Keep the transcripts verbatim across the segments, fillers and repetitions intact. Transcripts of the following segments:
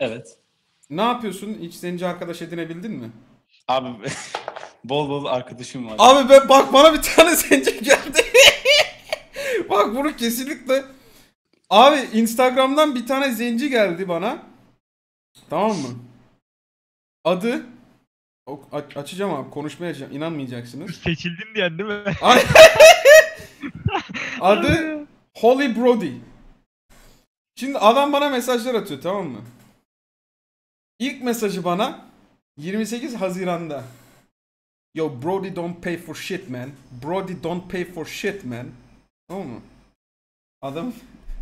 Evet. Ne yapıyorsun? Hiç zenci arkadaş edinebildin mi? Abi bol bol arkadaşım var. Abi ben bak bana bir tane zenci geldi. Bak bunu kesinlikle. Abi Instagram'dan bir tane zenci geldi bana. Tamam mı? Adı o- aç- açacağım abi, konuşmaya açacağım. İnanmayacaksınız. Seçildin diyen değil mi? Ay- Harbi Adı ya. Holly Brody. Şimdi adam bana mesajlar atıyor, tamam mı? İlk mesajı bana yirmi sekiz Haziran'da. Yo Brody don't pay for shit man. Brody don't pay for shit man. Tamam mı? Adam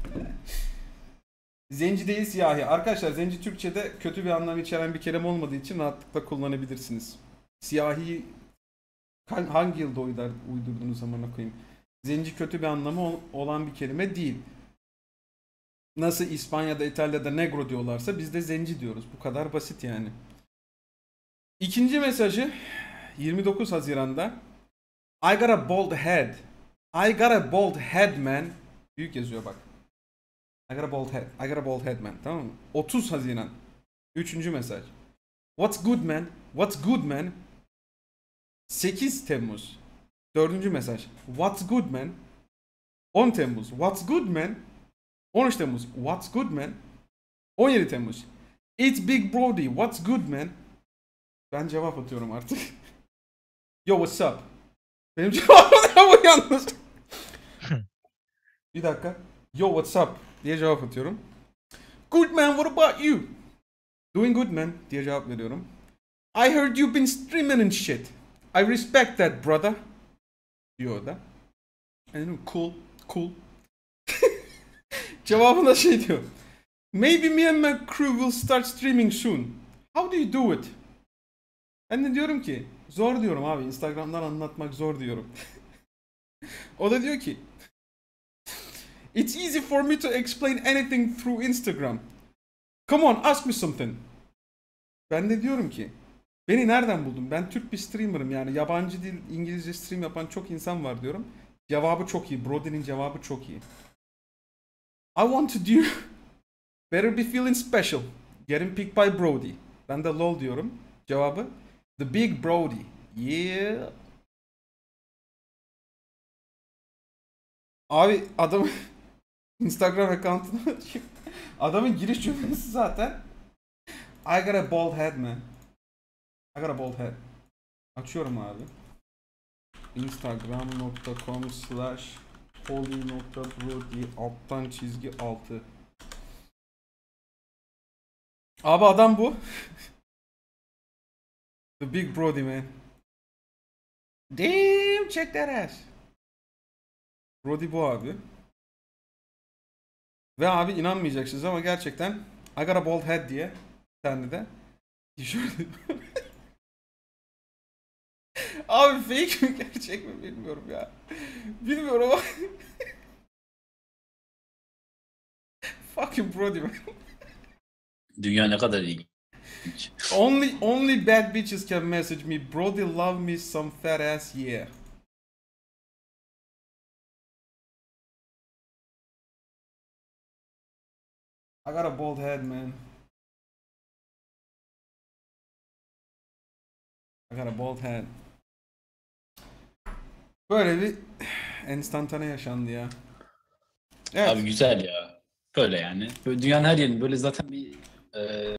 zenci değil siyahi. Arkadaşlar zenci Türkçe'de kötü bir anlam içeren bir kelime olmadığı için rahatlıkla kullanabilirsiniz. Siyahi hangi yılda uydar, uydurduğunuz zamana koyayım. Zenci kötü bir anlamı olan bir kelime değil. Nasıl İspanya'da, İtalya'da negro diyorlarsa biz de zenci diyoruz. Bu kadar basit yani. İkinci mesajı yirmi dokuz Haziran'da. I got a bald head. I got a bald head man. Büyük yazıyor bak. I got a bald head. I got a bald head man. Tamam mı? otuz Haziran. Üçüncü mesaj. What's good man? What's good man? sekiz Temmuz. Dördüncü mesaj. What's good man? on Temmuz. What's good man? on üç Temmuz. What's good man? on yedi Temmuz. It's Big Brody. What's good man? Ben cevap atıyorum artık. Yo what's up? Benim cevabım ne bu yalnız? Bir dakika. Yo what's up diye cevap atıyorum. Good man, what about you? Doing good man diye cevap veriyorum. I heard you've been streaming and shit. I respect that brother. Diyor da. And cool, cool. Cevabında şey diyor. Maybe me and my crew will start streaming soon. How do you do it? Ben de diyorum ki zor diyorum abi, Instagram'dan anlatmak zor diyorum. O da diyor ki it's easy for me to explain anything through Instagram. Come on, ask me something. Ben de diyorum ki beni nereden buldun? Ben Türk bir streamer'ım, yani yabancı dil İngilizce stream yapan çok insan var diyorum. Cevabı çok iyi. Brody'nin cevabı çok iyi. I want to do better be feeling special. Getting picked by Brody. Ben de lol diyorum. Cevabı The Big Brody. Yeah. Abi adam Instagram account'unu açayım. Adamın giriş cümlesi zaten I got a bald head man. I got a bald head. Açıyorum abi. Instagram nokta com slash holly nokta brody alttan çizgi altı. Abi adam bu. The Big Brody man. Damn, check that ass. Brody bu abi. Ve abi inanmayacaksınız ama gerçekten I got a bald head diye bir tane de tişört. Abi fake mi gerçek mi bilmiyorum ya. Bilmiyorum ama. Fucking Brody man. Dünya ne kadar ilginç. Only only bad bitches can message me. Brody love me some fat ass yeah. I got a bald head man. I got a bald head. Böyle bir enstantane yaşandı ya. Evet. Abi güzel ya. Böyle yani. Böyle dünyanın her yerinde böyle zaten bir e,